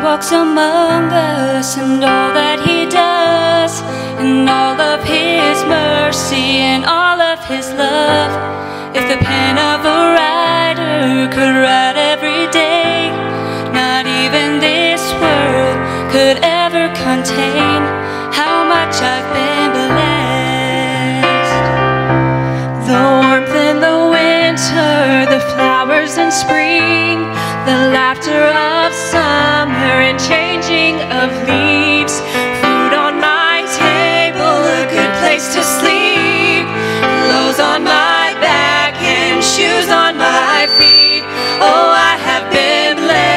walks among us, and all that he does, and all of his mercy and all of his love. If the pen of a writer could write every day, not even this world could ever contain how much I've been blessed. The warmth in the winter, the flowers in spring, the laughter of summer and changing of leaves, food on my table, a good place to sleep, clothes on my back and shoes on my feet. Oh, I have been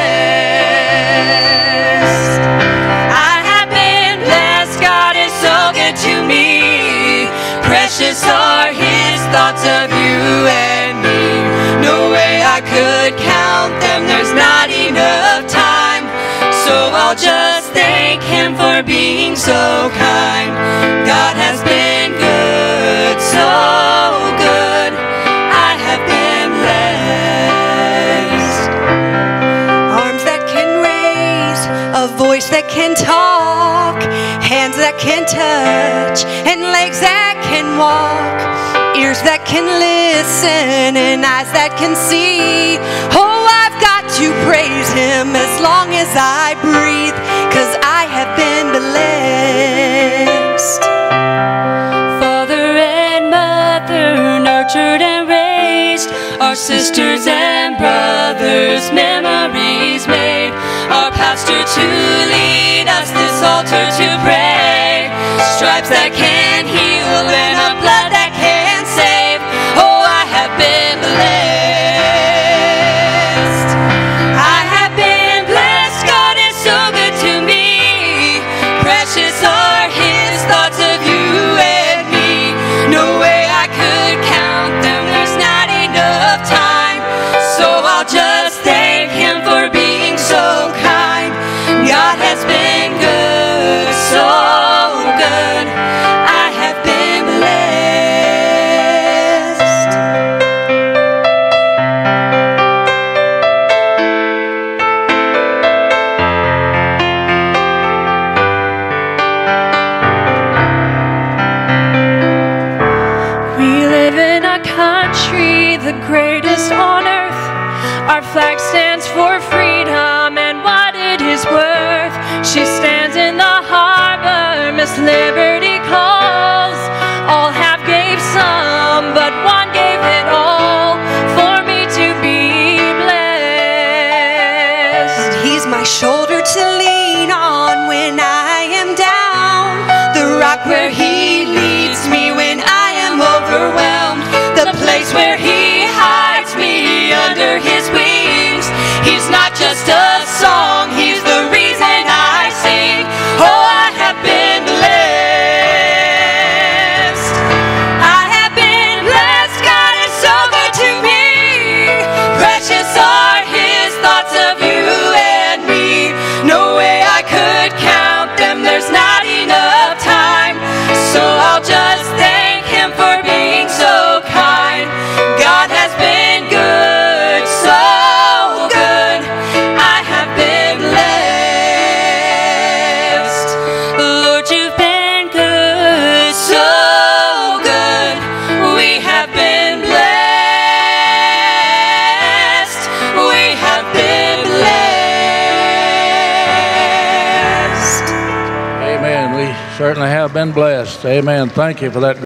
blessed. I have been blessed. God is so good to me. Precious are his thoughts of you and me. No way I could count them, there's not enough time. So I'll just thank him for being so kind. God has been good, so good. I have been blessed. Arms that can raise, a voice that can talk, hands that can touch, and legs that can walk, ears that can listen, and eyes that can see. Oh, I've got to praise him as long as I breathe, 'cause I have been blessed. Father and mother nurtured and raised, our sisters and brothers memories made, our pastor to lead us, this altar to pray, stripes that can heal and a blood that can save. Oh, I have been blessed. I have been blessed. God is so good to me. Precious are his thoughts of you and me. No way I could count them, there's not enough time. So I'll just thank him for being so kind. God has been good, so good. I have been blessed. We live in a country, the greatest on earth. Our flag stands for freedom and what it is worth. She stands in the harbor, Miss Liberty calls. All half gave some, but one gave it all for me to be blessed. He's my shoulder to lean on when I am down, the rock where he leads me when I am overwhelmed, the place where he hides me under his wings. He's not just a song, he's the reason I sing. Oh, I have been blessed. I have been blessed. God is so good to me. Precious are his thoughts of you and me. No way I could count them, there's not enough time. So I'll just thank him for being so kind. God has been good, so good. I have been blessed. Lord, you've been good, so good. We have been blessed. We have been blessed. Amen. We certainly have been blessed. Amen. Thank you for that.